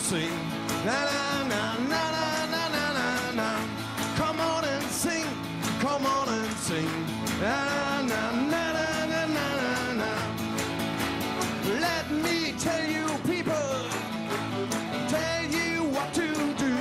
sing. Na na na na na na na na. Come on and sing. Come on and sing. Na na na na na na na. Let me tell you, people, tell you what to do.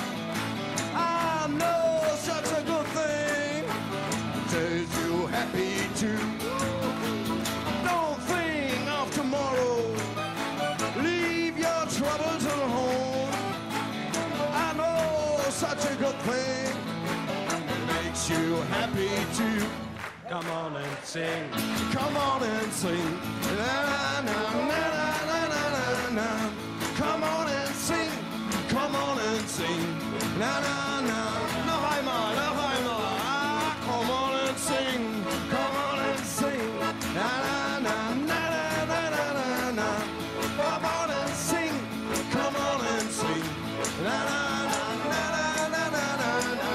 I know such a good thing. Tells you happy too. Don't think of tomorrow. Leave your troubles at home. I know such a good thing. Makes you happy too. Come on and sing. Come on and sing. Na na na na na na na. Come on and sing. Come on and sing. Na na na. Noch einmal, noch einmal. Ah, come on and sing. Come on and sing. Na na na na na na na na. Come on and sing. Come on and sing. Na na na na na na na na.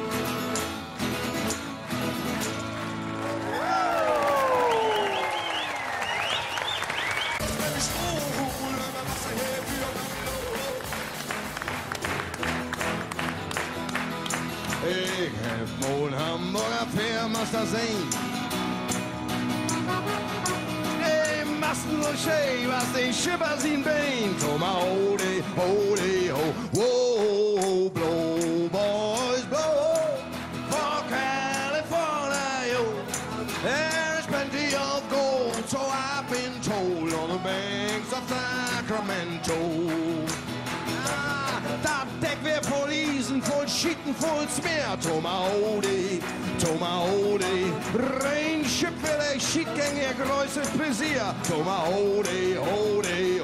Ik heb mijn Hamborger Veermaster sehn. Hey, Masten und scheef, was den Schipper sien been. Come on, holy, ho, whoa, blow, boys, blow, for California, yo. There's plenty of gold, so I've been told, on the banks of Sacramento. Dat dek weer vol isen, vol schieten, vol smeer. Tomahode, Tomahode. Rein Schipper, der Schiedgänger, größtes Pläsier. Tomahode, hode,